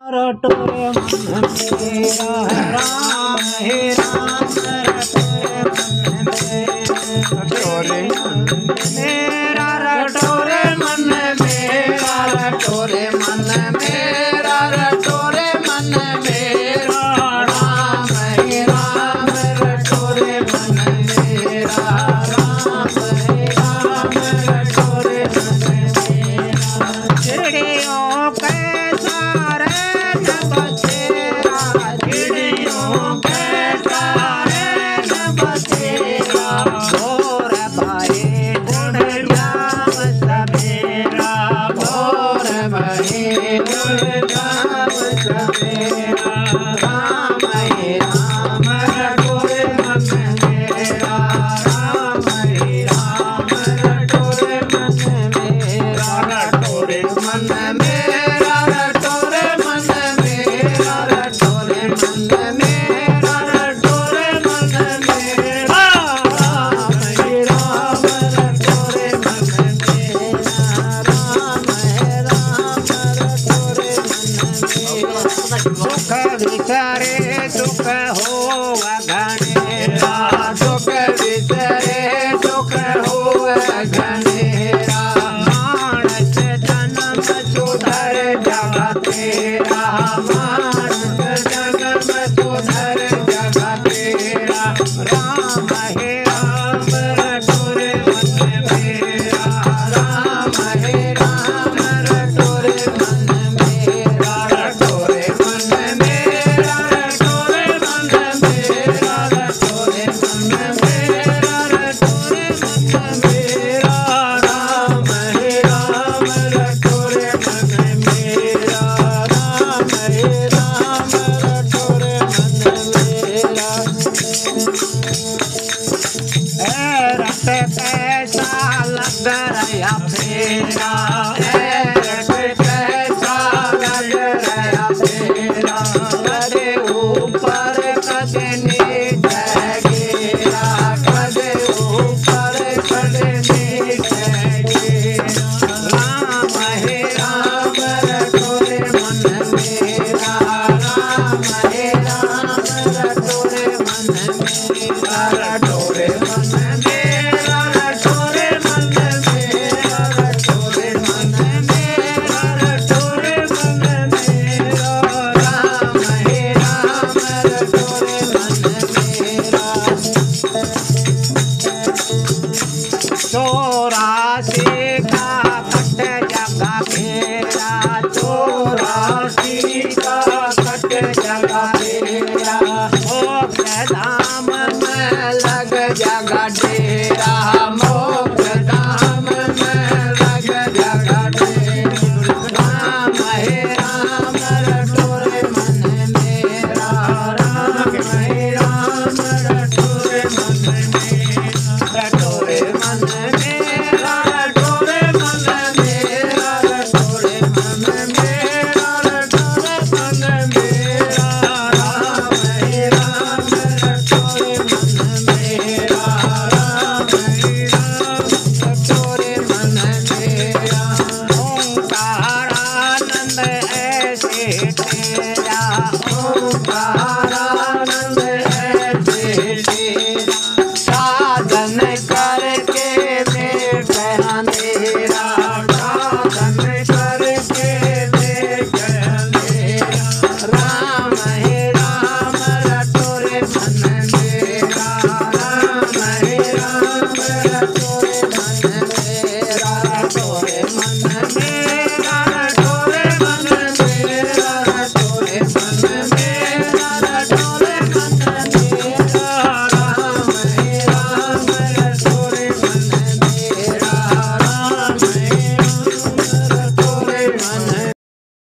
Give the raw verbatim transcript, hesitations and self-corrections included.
रटोरे मन मेरा राम हे राम रटोरे मन मेरा रटोरे मन मेरा रटोरे मन मेरा रटोरे मन मेरा राम हे राम रटोरे मन मेरा राम हे राम रटोरे मन मेरा चिड़ियों के सारे न बसेरा चिड़ियों के सारे न बसेरा भोर भाई उड़ जाम सवेरा भोर भाई उड़ जाम सवेरा राम हे राम रटोरे मन मेरा राम हे राम रटोरे मन मेरा रटोरे मन मेरा रटोरे मन मेरा रटोरे मन मेरा रटोरे मन मेरा राम हे राम रटोरे मन मेरा राम हे राम रटोरे मन मेरा सुख विचारे सुख हो घनेरा सुख विचारे सुख हो घनेरा मानस जन्म सुधर जगत तेरा मानस जन्म सुधर जगत तेरा राम हे राम रटोरे मन मेरा राम हे राम रटोरे मन मेरा रटोरे मन मेरा रटोरे मन मेरा रटोरे मन मेरा रटोरे मन मेरा राम हे राम रटोरे मन मेरा राम हे राम रटोरे मन मेरा ए रट कैसा लग रहा फेरा ए रट कैसा लग रहा फेरा कदे ऊपर कदे नीचे गिरा कदे ऊपर कदे नीचे गिरा राम हे राम रटोरे मन मेरा राम हे राम रटोरे मन मेरा रटोरे मन मेरा रटोरे मन मेरा रटोरे मन मेरा रटोरे मन मेरा राम हे राम रटोरे मन मेरा चौरासी का कट जगा फेरा चौरासी का कट जगा फेरा मोक्ष धाम में लग जगा डेरा मोक्ष धाम में लग जगा डेरा राम हे राम रटोरे मन मेरा राम हे राम रटोरे मन मेरा रटोरे मन मेरा रटोरे मन मेरा रटोरे मन मेरा रटोरे मन मेरा राम हे राम रटोरे मन मेरा राम हे राम रटोरे मन मेरा ओंकारानंद ऐसे तेरा ओंकारानंद ऐसे तेरा साधन करके देख अंधेरा साधन करके देख अंधेरा राम हे राम रटोरे मन मेरा राम हे राम रटोरे